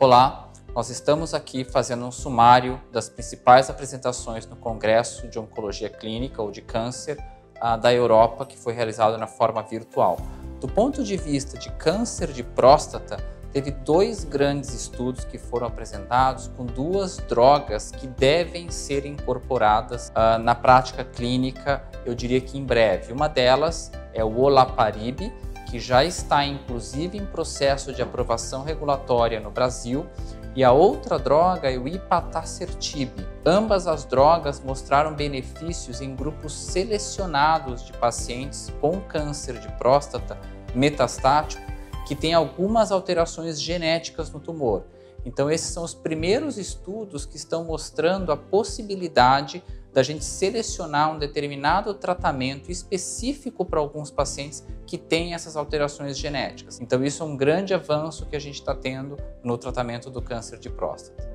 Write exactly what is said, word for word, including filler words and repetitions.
Olá, nós estamos aqui fazendo um sumário das principais apresentações no Congresso de Oncologia Clínica ou de Câncer uh, da Europa, que foi realizado na forma virtual. Do ponto de vista de câncer de próstata, teve dois grandes estudos que foram apresentados com duas drogas que devem ser incorporadas uh, na prática clínica, eu diria que em breve. Uma delas é o olaparib, que já está inclusive em processo de aprovação regulatória no Brasil, e a outra droga é o ipatasertib. Ambas as drogas mostraram benefícios em grupos selecionados de pacientes com câncer de próstata metastático que têm algumas alterações genéticas no tumor. Então esses são os primeiros estudos que estão mostrando a possibilidade da gente selecionar um determinado tratamento específico para alguns pacientes que têm essas alterações genéticas. Então isso é um grande avanço que a gente está tendo no tratamento do câncer de próstata.